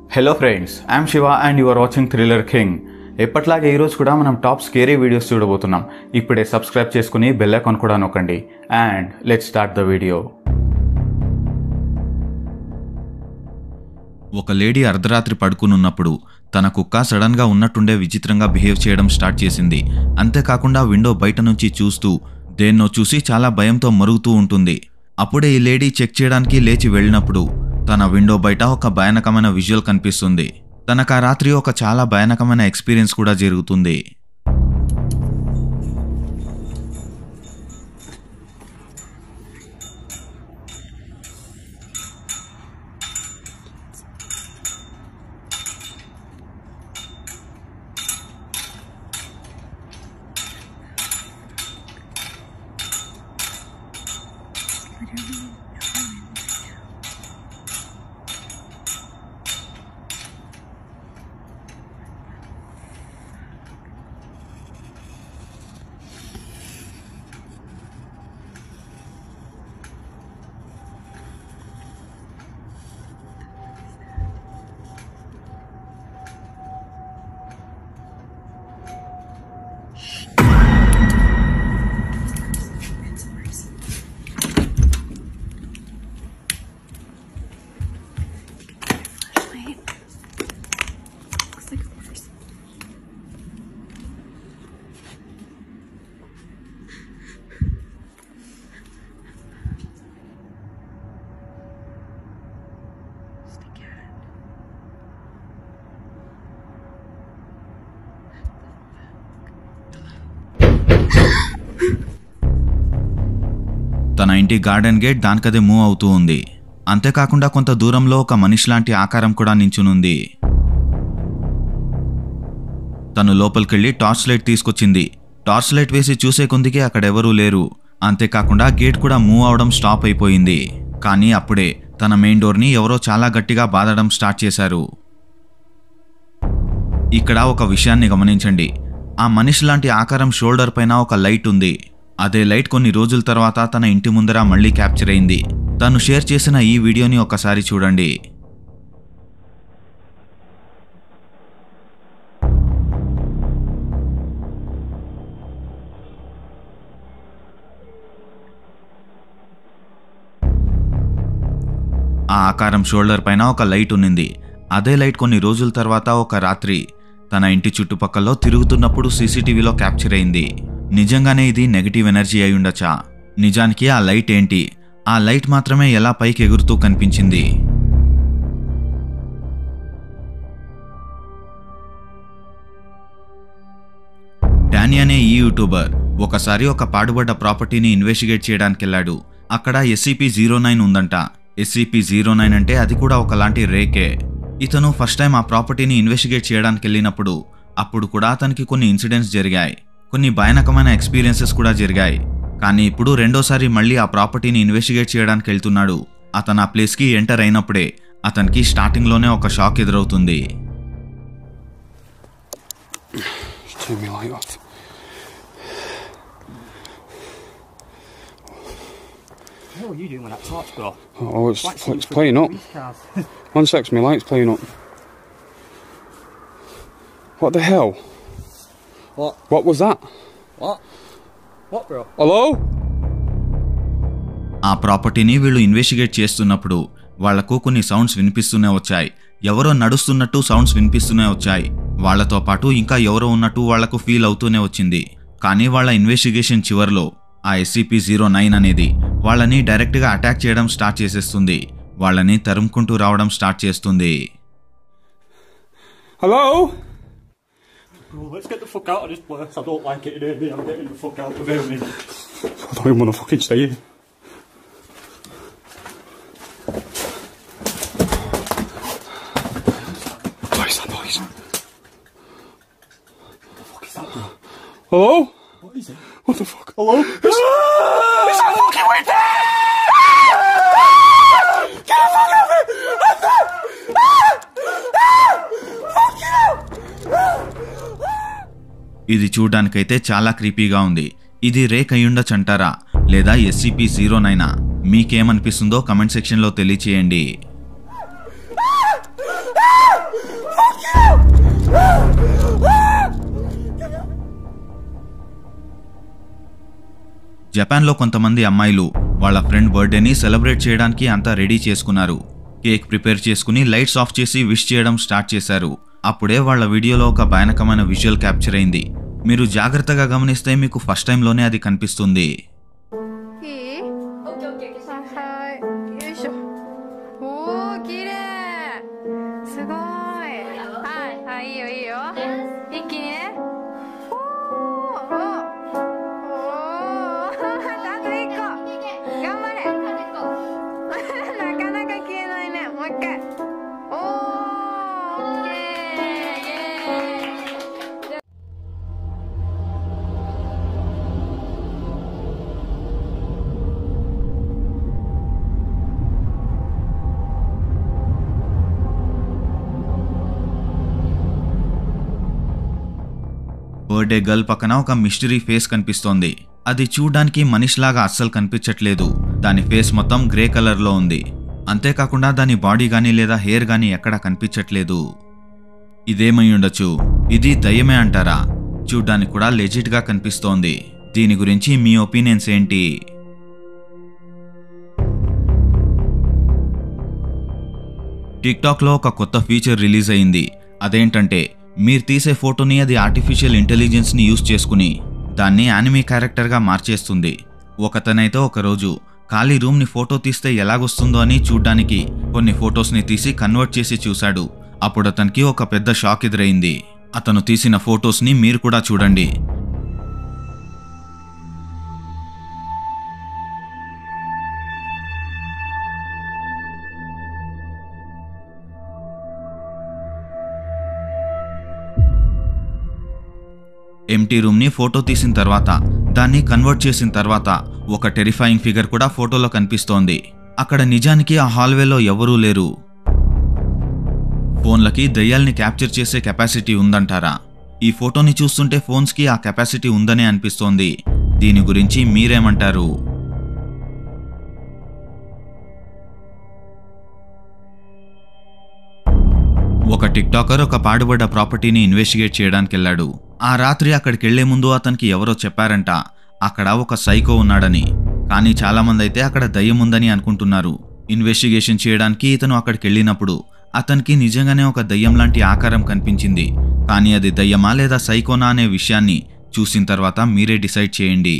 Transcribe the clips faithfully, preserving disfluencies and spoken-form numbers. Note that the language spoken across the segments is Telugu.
Hello friends, I'm Shiva and you are watching thriller king. ఎప్పట్లాగే ఈరోజు కూడా మనం టాప్ స్కేరీ వీడియోస్ చూడబోతున్నాం. ఇప్పుడే సబ్స్క్రైబ్ చేసుకుని బెల్ ఐకాన్ కూడా నొక్కండి. And let's start the video. ఒక లేడీ అర్ధరాత్రి పడుకునున్నప్పుడు తన కుక్క సడన్గా ఉన్నట్టుండే విచిత్రంగా బిహేవ్ చేయడం స్టార్ట్ చేసింది. అంతేకాకుండా విండో బయట నుంచి చూస్తూ దేన్నో చూసి చాలా భయంతో మరుగుతూ ఉంటుంది. అప్పుడే ఈ లేడీ చెక్ చేయడానికి లేచి వెళ్ళినప్పుడు తన విండో బయట ఒక భయానకమైన విజువల్ కనిపిస్తుంది. తనకు ఆ రాత్రి ఒక చాలా భయానకమైన ఎక్స్పీరియన్స్ కూడా జరుగుతుంది. తన ఇంటి గార్డెన్ గేట్ దానికదే మూవ్ అవుతూ ఉంది. అంతేకాకుండా కొంత దూరంలో ఒక మనిషి లాంటి ఆకారం కూడా నించునుంది. తను లోపలికెళ్ళి టార్చ్ లైట్ తీసుకొచ్చింది. టార్చ్ లైట్ వేసి చూసే కొందికి అక్కడెవరూ లేరు. అంతేకాకుండా గేట్ కూడా మూవ్ అవడం స్టాప్ అయిపోయింది. కానీ అప్పుడే తన మెయిన్ డోర్ని ఎవరో చాలా గట్టిగా బాదడం స్టార్ట్ చేశారు. ఇక్కడ ఒక విషయాన్ని గమనించండి. ఆ మనిషి లాంటి ఆకారం షోల్డర్ పైన ఒక లైట్ ఉంది. అదే లైట్ కొన్ని రోజుల తర్వాత తన ఇంటి ముందర మళ్ళీ క్యాప్చర్ అయింది. తను షేర్ చేసిన ఈ వీడియోని ఒకసారి చూడండి. ఆ ఆకారం షోల్డర్ పైన ఒక లైట్ ఉన్నింది. అదే లైట్ కొన్ని రోజుల తర్వాత ఒక రాత్రి తన ఇంటి చుట్టుపక్కల తిరుగుతున్నప్పుడు సీసీటీవీలో క్యాప్చర్ అయింది. నిజంగానే ఇది నెగటివ్ ఎనర్జీ అయి ఉండొచ్చా? నిజానికి ఆ లైట్ ఏంటి? ఆ లైట్ మాత్రమే ఎలా పైకి ఎగురుతూ కనిపించింది? డానీ అనే ఈ యూట్యూబర్ ఒకసారి ఒక పాడుబడ్డ ప్రాపర్టీని ఇన్వెస్టిగేట్ చేయడానికి వెళ్ళాడు. అక్కడ ఎస్సీపీ జీరో నైన్ ఉందంట. ఎస్సీపీ జీరో నైన్ అంటే అది కూడా ఒకలాంటి రేకే. ఇతను ఫస్ట్ టైం ఆ ప్రాపర్టీని ఇన్వెస్టిగేట్ చేయడానికి వెళ్ళినప్పుడు అప్పుడు కూడా అతనికి కొన్ని ఇన్సిడెంట్స్ జరిగాయి. కొన్ని భయానకమైన ఎక్స్పీరియన్సెస్ కూడా జరిగాయి. కానీ ఇప్పుడు రెండోసారి మళ్ళీ ఆ ప్రాపర్టీని ఇన్వెస్టిగేట్ చేయడానికి వెళ్తున్నాడు. అతను ఆ ప్లేస్కి ఎంటర్ అయినప్పుడే అతనికి స్టార్టింగ్లోనే ఒక షాక్ ఎదురవుతుంది. What are you doing with that torch, bro? Oh, it's, it's playing up. One sec, my light's playing up. What the hell? What? What was that? What? What, bro? Hello? ఆ ప్రాపర్టీని వీళ్ళు ఇన్వెస్టిగేట్ చేస్తున్నప్పుడు వాళ్లకు కొన్ని సౌండ్స్ వినిపిస్తూనే వచ్చాయి. ఎవరో నడుస్తున్నట్టు సౌండ్స్ వినిపిస్తూనే వచ్చాయి. వాళ్లతో పాటు ఇంకా ఎవరో ఉన్నట్టు వాళ్లకు ఫీల్ అవుతూనే వచ్చింది. కానీ వాళ్ళ ఇన్వెస్టిగేషన్ చివర్లో ఆ ఎస్సీపీ జీరో నైన్ అనేది వాళ్ళని డైరెక్ట్గా అటాక్ చేయడం స్టార్ట్ చేసేస్తుంది. వాళ్ళని తరుముకుంటూ రావడం స్టార్ట్ చేస్తుంది. Hello? Bro, let's get the fuck out of this place. I don't like it in here. I'm getting the fuck out of here, man. I don't even want to fucking stay here. What is that noise? What the fuck is that, bro? Hello? What is it? What the fuck? Hello? It's, it's a fucking window! Get the fuck out of here! Fucking hell! ఇది చూడ్డానికైతే చాలా క్రీపీగా ఉంది. ఇది రేక్ అయ్యుండొచ్చంటారా లేదా ఎస్సీపీ జీరో నైన్? మీకేమనిపిస్తుందో కమెంట్ సెక్షన్లో తెలియచేయండి. జపాన్లో కొంతమంది అమ్మాయిలు వాళ్ళ ఫ్రెండ్ బర్త్డేని సెలబ్రేట్ చేయడానికి అంతా రెడీ చేసుకున్నారు. కేక్ ప్రిపేర్ చేసుకుని లైట్స్ ఆఫ్ చేసి విష్ చేయడం స్టార్ట్ చేశారు. అప్పుడే వాళ్ళ వీడియోలో ఒక భయానకమైన విజువల్ క్యాప్చర్ అయింది. మీరు జాగ్రత్తగా గమనిస్తే మీకు ఫస్ట్ టైంలోనే అది కనిపిస్తుంది. బర్త్డే గర్ల్ పక్కన ఒక మిస్టరీ ఫేస్ కనిపిస్తోంది. అది చూడ్డానికి మనిషిలాగా అస్సలు కనిపించట్లేదు. దాని ఫేస్ మొత్తం గ్రే కలర్ లో ఉంది. అంతేకాకుండా దాని బాడీ గానీ లేదా హెయిర్ గానీ ఎక్కడా కనిపించట్లేదు. ఇదేమై ఉండొచ్చు? ఇది దయ్యమే అంటారా? చూడ్డానికి కూడా లెజిట్ గా కనిపిస్తోంది. దీని గురించి మీ ఒపీనియన్స్ ఏంటి? టిక్టాక్ లో ఒక కొత్త ఫీచర్ రిలీజ్ అయింది. అదేంటంటే మీరు తీసే ఫోటోని అది ఆర్టిఫిషియల్ ఇంటెలిజెన్స్ ని యూజ్ చేసుకుని దాన్ని యానిమే క్యారెక్టర్ గా మార్చేస్తుంది. ఒకతనైతే ఒకరోజు ఖాళీ రూమ్ ని ఫోటో తీస్తే ఎలాగొస్తుందో అని చూడ్డానికి కొన్ని ఫొటోస్ ని తీసి కన్వర్ట్ చేసి చూశాడు. అప్పుడు అతనికి ఒక పెద్ద షాక్ ఎదురైంది. అతను తీసిన ఫొటోస్ ని మీరు కూడా చూడండి. ఎంటీ రూమ్ ని ఫోటో తీసిన తర్వాత దాన్ని కన్వర్ట్ చేసిన తర్వాత ఒక టెరిఫైయింగ్ ఫిగర్ కూడా ఫోటోలో కనిపిస్తోంది. అక్కడ నిజానికి ఆ హాల్వేలో ఎవరూ లేరు. ఫోన్లకి దయ్యాల్ని క్యాప్చర్ చేసే కెపాసిటీ ఉందంటారా? ఈ ఫోటోని చూస్తుంటే ఫోన్స్ కి ఆ కెపాసిటీ ఉందనే అనిపిస్తోంది. దీని గురించి మీరేమంటారు? ఒక టిక్టాకర్ ఒక పాడుబడ్డ ప్రాపర్టీని ఇన్వెస్టిగేట్ చేయడానికి వెళ్ళాడు. ఆ రాత్రి అక్కడికి వెళ్లే ముందు అతనికి ఎవరో చెప్పారంట అక్కడ ఒక సైకో ఉన్నాడని. కానీ చాలా మంది అయితే అక్కడ దయ్యం ఉందని అనుకుంటున్నారు. ఇన్వెస్టిగేషన్ చేయడానికి ఇతను అక్కడికి వెళ్ళినప్పుడు అతనికి నిజంగానే ఒక దయ్యం లాంటి ఆకారం కనిపించింది. కానీ అది దయ్యమా లేదా సైకోనా అనే విషయాన్ని చూసిన తర్వాత మీరే డిసైడ్ చేయండి.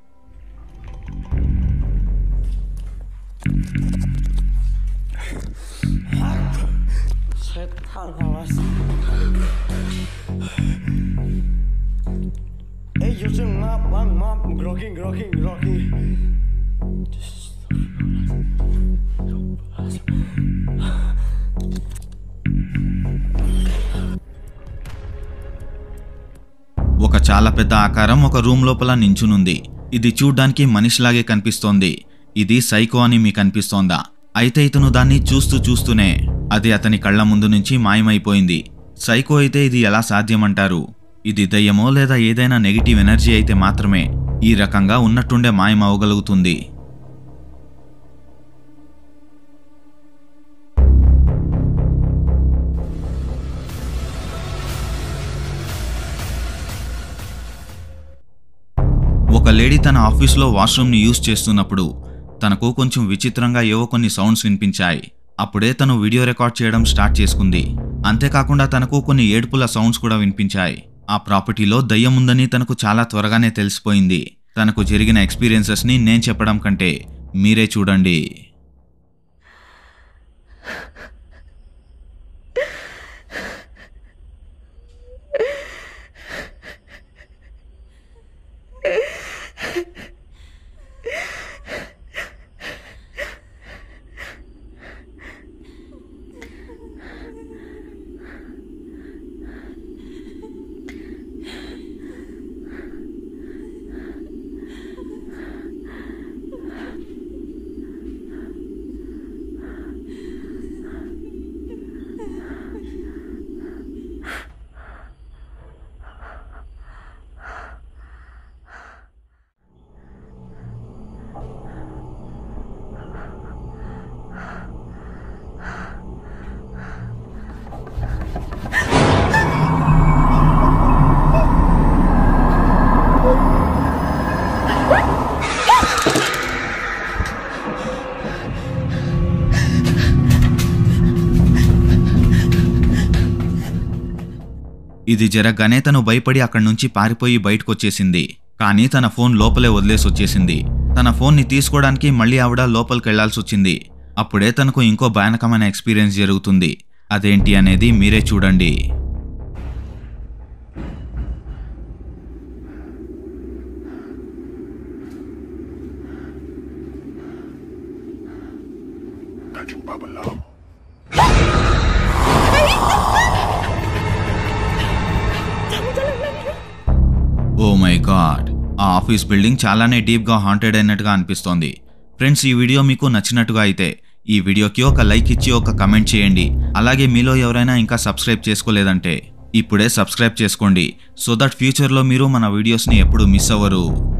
Ey, yo soy map, map, map, groggy, groggy, groggy. ఒక చాలా పెద్ద ఆకారం ఒక రూమ్ లోపల నించునుంది. ఇది చూడ్డానికి మనిషిలాగే కనిపిస్తోంది. ఇది సైకో అని మీకు అనిపిస్తోందా? అయితే ఇతను దాన్ని చూస్తూ చూస్తూనే అది అతని కళ్ళ ముందు నుంచి మాయమైపోయింది. సైకో అయితే ఇది ఎలా సాధ్యమంటారు? ఇది దయ్యమో లేదా ఏదైనా నెగిటివ్ ఎనర్జీ అయితే మాత్రమే ఈ రకంగా ఉన్నట్టుండే మాయమవగలుగుతుంది. ఒక లేడీ తన ఆఫీస్లో వాష్రూమ్ని యూజ్ చేస్తున్నప్పుడు తనకు కొంచెం విచిత్రంగా ఏవో కొన్ని సౌండ్స్ వినిపించాయి. అప్పుడే తను వీడియో రికార్డ్ చేయడం స్టార్ట్ చేసుకుంది. అంతేకాకుండా తనకు కొన్ని ఏడుపుల సౌండ్స్ కూడా వినిపించాయి. ఆ ప్రాపర్టీలో దయ్యం ఉందని తనకు చాలా త్వరగానే తెలిసిపోయింది. తనకు జరిగిన ఎక్స్పీరియన్సెస్ని నేను చెప్పడం కంటే మీరే చూడండి. ఇది జరగగానే తను భయపడి అక్కడి నుంచి పారిపోయి బయటకొచ్చేసింది. కానీ తన ఫోన్ లోపలే వదిలేసి వచ్చేసింది. తన ఫోన్ని తీసుకోవడానికి మళ్ళీ ఆవిడ లోపలికి వెళ్లాల్సొచ్చింది. అప్పుడే తనకు ఇంకో భయానకమైన ఎక్స్పీరియన్స్ జరుగుతుంది. అదేంటి అనేది మీరే చూడండి. ఓ మై గాడ్, ఆ ఆఫీస్ బిల్డింగ్ చాలానే డీప్గా హాంటెడ్ అయినట్టుగా అనిపిస్తోంది. ఫ్రెండ్స్, ఈ వీడియో మీకు నచ్చినట్టుగా అయితే ఈ వీడియోకి ఒక లైక్ ఇచ్చి ఒక కమెంట్ చేయండి. అలాగే మీలో ఎవరైనా ఇంకా సబ్స్క్రైబ్ చేసుకోలేదంటే ఇప్పుడే సబ్స్క్రైబ్ చేసుకోండి. సో దట్ ఫ్యూచర్లో మీరు మన వీడియోస్ని ఎప్పుడు మిస్ అవ్వరు.